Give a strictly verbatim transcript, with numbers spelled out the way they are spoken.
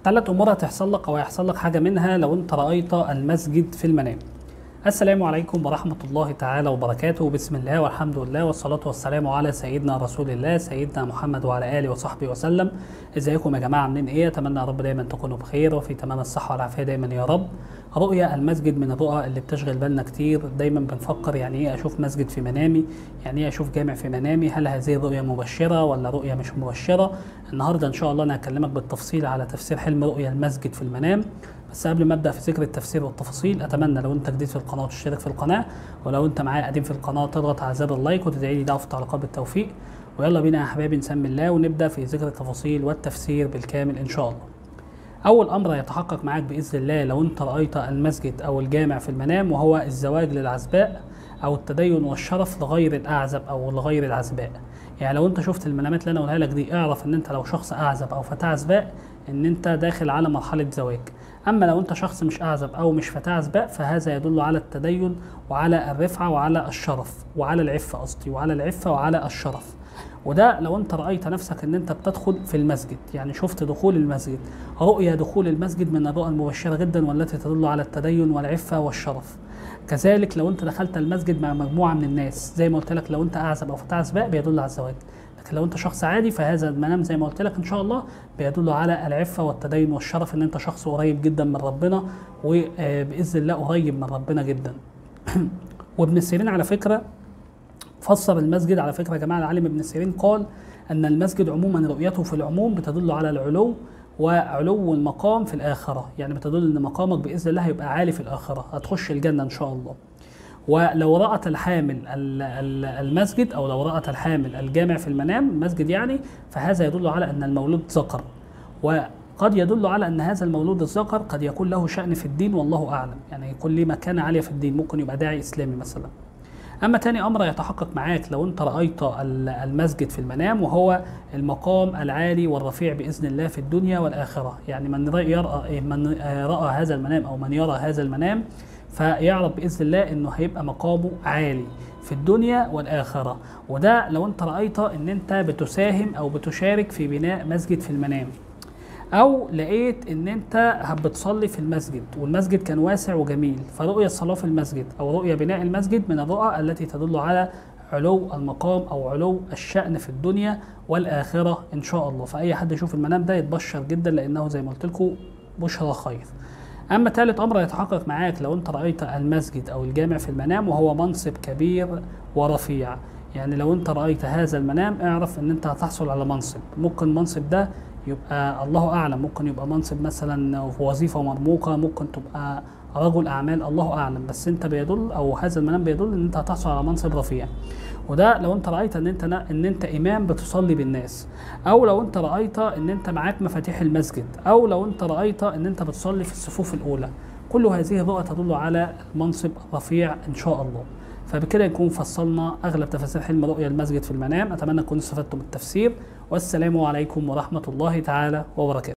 ثلاث امور هتحصل لك او هيحصل لك حاجه منها لو انت رايت المسجد في المنام. السلام عليكم ورحمه الله تعالى وبركاته. بسم الله والحمد لله والصلاه والسلام على سيدنا رسول الله سيدنا محمد وعلى اله وصحبه وسلم. ازيكم يا جماعه، عاملين ايه؟ اتمنى يا رب دايما تكونوا بخير وفي تمام الصحه والعافيه دايما يا رب. رؤيا المسجد من الرؤى اللي بتشغل بالنا كتير، دايما بنفكر يعني ايه اشوف مسجد في منامي، يعني ايه اشوف جامع في منامي، هل هذه الرؤيا مبشره ولا رؤيا مش مبشره؟ النهارده ان شاء الله انا هكلمك بالتفصيل على تفسير حلم رؤيا المسجد في المنام. بس قبل ما ابدا في ذكر التفسير والتفاصيل، اتمنى لو انت جديد في القناه تشترك في القناه، ولو انت معايا قديم في القناه تضغط على زر اللايك وتدعي لي دعوه في التعليقات بالتوفيق. ويلا بينا يا احبابي نسمي الله ونبدا في ذكر التفاصيل والتفسير بالكامل ان شاء الله. اول امر يتحقق معاك باذن الله لو انت رايت المسجد او الجامع في المنام، وهو الزواج للعزباء او التدين والشرف لغير الاعزب او لغير العزباء. يعني لو انت شفت المنامات اللي انا قولها لك دي، اعرف ان انت لو شخص اعزب او فتاه عزباء ان انت داخل على مرحله زواج. اما لو انت شخص مش اعزب او مش فتاه عزباء فهذا يدل على التدين وعلى الرفعه وعلى الشرف وعلى العفه قصدي وعلى العفه وعلى الشرف. وده لو انت رايت نفسك ان انت بتدخل في المسجد، يعني شفت دخول المسجد. رؤيا دخول المسجد من الرؤى المبشره جدا والتي تدل على التدين والعفه والشرف. كذلك لو انت دخلت المسجد مع مجموعه من الناس، زي ما قلت لك لو انت اعزب او فتاه عزباء بيدل على الزواج، لكن لو انت شخص عادي فهذا المنام زي ما قلت لك ان شاء الله بيدل على العفه والتدين والشرف، ان انت شخص قريب جدا من ربنا وباذن الله قريب من ربنا جدا. وابن سيرين على فكره فسر المسجد، على فكره يا جماعه العالم ابن سيرين قال ان المسجد عموما رؤيته في العموم بتدل على العلو وعلو المقام في الاخره، يعني بتدل ان مقامك باذن الله هيبقى عالي في الاخره، هتخش الجنه ان شاء الله. ولو رأت الحامل المسجد او لو رأت الحامل الجامع في المنام المسجد يعني، فهذا يدل على ان المولود ذكر، وقد يدل على ان هذا المولود الذكر قد يكون له شأن في الدين والله اعلم، يعني يكون له مكانه عاليه في الدين، ممكن يبقى داعي اسلامي مثلا. اما تاني امر يتحقق معاك لو انت رايت المسجد في المنام، وهو المقام العالي والرفيع باذن الله في الدنيا والاخره. يعني من يرى من راى هذا المنام او من يرى هذا المنام فيعرف باذن الله انه هيبقى مقامه عالي في الدنيا والاخره. وده لو انت رايت ان انت بتساهم او بتشارك في بناء مسجد في المنام، او لقيت ان انت بتصلي في المسجد والمسجد كان واسع وجميل، فرؤية الصلاة في المسجد او رؤية بناء المسجد من الرؤى التي تدل على علو المقام او علو الشأن في الدنيا والاخرة ان شاء الله. فاي حد يشوف المنام ده يتبشر جدا، لانه زي ما قلت لكم بشرى خير. اما ثالث امر يتحقق معاك لو انت رايت المسجد او الجامع في المنام، وهو منصب كبير ورفيع. يعني لو انت رايت هذا المنام اعرف ان انت هتحصل على منصب، ممكن المنصب ده يبقى الله اعلم، ممكن يبقى منصب مثلا في وظيفه مرموقه، ممكن تبقى رجل اعمال، الله اعلم، بس انت بيدل او هذا المنام بيدل ان انت هتحصل على منصب رفيع. وده لو انت رايت ان انت ان انت امام بتصلي بالناس، او لو انت رايت ان انت معاك مفاتيح المسجد، او لو انت رايت ان انت بتصلي في الصفوف الاولى. كل هذه الرؤى تدل على المنصب الرفيع ان شاء الله. فبكده نكون فصلنا اغلب تفاسير حلم رؤيا المسجد في المنام. اتمنى تكونوا استفدتم بالتفسير، والسلام عليكم ورحمه الله تعالى وبركاته.